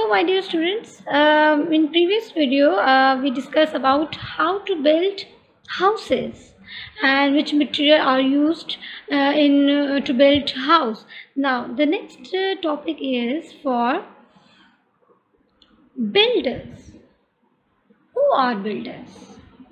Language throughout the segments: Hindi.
my dear students, in previous video we discussed about how to build houses and which material are used to build house. Now the next topic is for builders. Who are builders?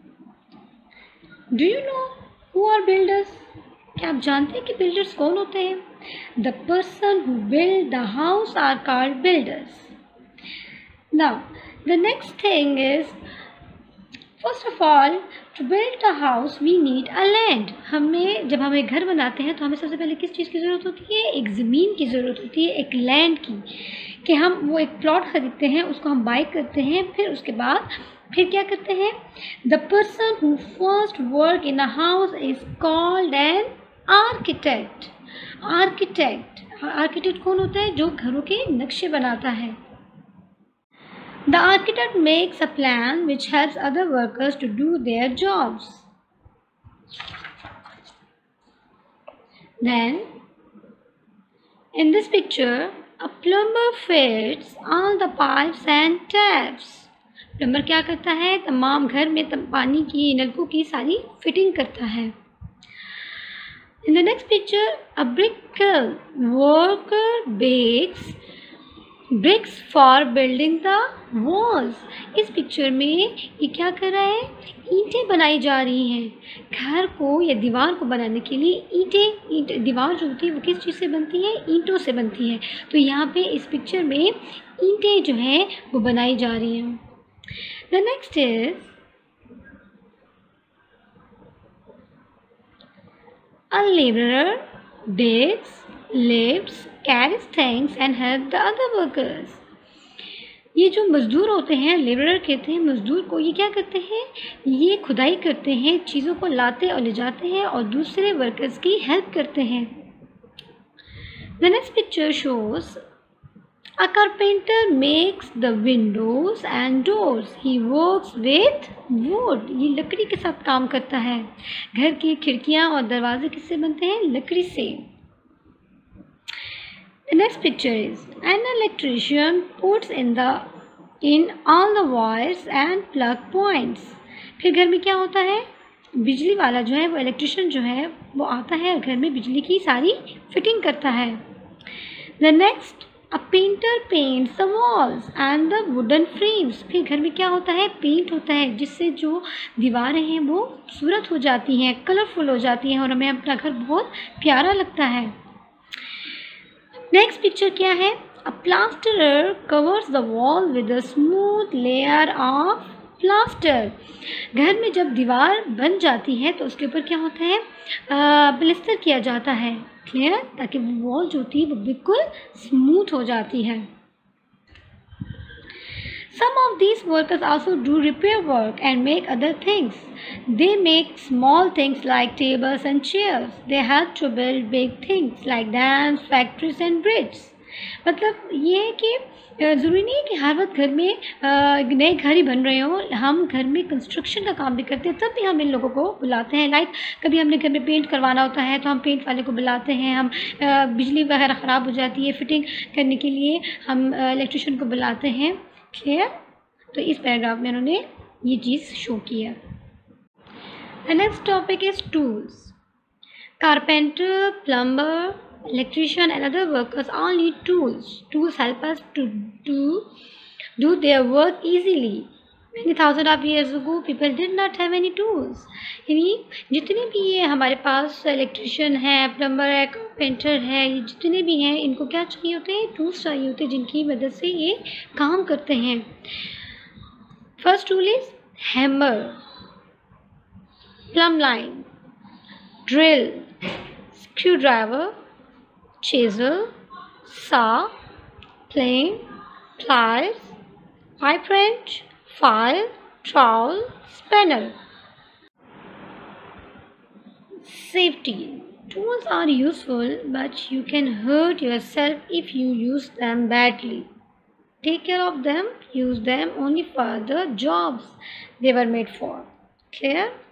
Do you know who are builders? क्या आप जानते हैं कि builders कौन होते हैं? The person who build the house are called builders. Now, the next thing is, first of all, to build a house we need a land. जब हम एक घर बनाते हैं तो हमें सबसे पहले किस चीज़ की ज़रूरत होती है? एक ज़मीन की ज़रूरत होती है, एक लैंड की, कि हम वो एक प्लॉट खरीदते हैं, उसको हम बाय करते हैं, फिर उसके बाद फिर क्या करते हैं? The person who first work in a house is called an architect. Architect कौन होता है? जो घरों के नक्शे बनाता है. The architect makes a plan which helps other workers to do their jobs. Then, in this picture, a plumber fits all the pipes and taps. Plumber क्या करता है? तमाम घर में पानी की नलकों की सारी फिटिंग करता है. In the next picture, a brick worker bakes bricks for building the walls. इस पिक्चर में ये क्या कर रहा है? ईंटें बनाई जा रही हैं. घर को या दीवार को बनाने के लिए ईंटें दीवार जो होती है वो किस चीज़ से बनती है? ईंटों से बनती है. तो यहाँ पे इस पिक्चर में ईंटें जो हैं वो बनाई जा रही हैं. The next is a laborer digs, lifts, carries things and help the other workers. ये जो मज़दूर होते हैं, लेबरर कहते हैं मज़दूर को, ये क्या करते हैं? ये खुदाई करते हैं, चीज़ों को लाते और ले जाते हैं और दूसरे वर्कर्स की हेल्प करते हैं. The next picture shows a carpenter makes the windows and doors. He works with wood. ये लकड़ी के साथ काम करता है. घर की खिड़कियाँ और दरवाजे किससे बनते हैं? लकड़ी से. The next picture is an electrician puts in all the wires and plug points. फिर घर में क्या होता है? बिजली वाला जो है वो इलेक्ट्रिशियन जो है वो आता है और घर में बिजली की सारी फिटिंग करता है. The next, a painter paints the walls and the wooden frames. फिर घर में क्या होता है? पेंट होता है, जिससे जो दीवारें हैं वो खूबसूरत हो जाती हैं, कलरफुल हो जाती हैं और हमें अपना घर बहुत प्यारा लगता है. नेक्स्ट पिक्चर क्या है? A plasterer covers the wall with a smooth layer of plaster. घर में जब दीवार बन जाती है तो उसके ऊपर क्या होता है? प्लास्टर किया जाता है. क्लियर? ताकि वॉल जो होती है वो बिल्कुल स्मूथ हो जाती है. Some of these workers also do repair work and make other things. They make small things like tables and chairs. They help to build big things like dams, factories and bridges. मतलब ये है कि ज़रूरी नहीं है कि हर वक्त घर में नए घर ही बन रहे हों. हम घर में कंस्ट्रक्शन का काम भी करते हैं, तब भी हम इन लोगों को बुलाते हैं. लाइक कभी हमने घर में पेंट करवाना होता है तो हम पेंट वाले को बुलाते हैं. हम बिजली वगैरह ख़राब हो जाती है, फिटिंग करने के लिए हम इलेक्ट्रिशियन को बुलाते हैं. क्लियर? तो इस पैराग्राफ में उन्होंने ये चीज़ शो किया. The next topic is tools. Carpenter, plumber, electrician and other workers all need tools. Tools help us to do their work easily. Many thousands of years ago, people did not have any tools. यानी जितने भी ये हमारे पास इलेक्ट्रिशियन है, प्लम्बर है, कारपेंटर है, ये जितने भी हैं इनको क्या चाहिए होते हैं? टूल्स चाहिए होते हैं जिनकी मदद से ये काम करते हैं. First tool is hammer, plumb line, drill, screwdriver, chisel, saw, plane, pliers, pipe wrench, file, trowel, spanner. Safety. Tools are useful, but you can hurt yourself if you use them badly. Take care of them. Use them only for the jobs they were made for. Clear?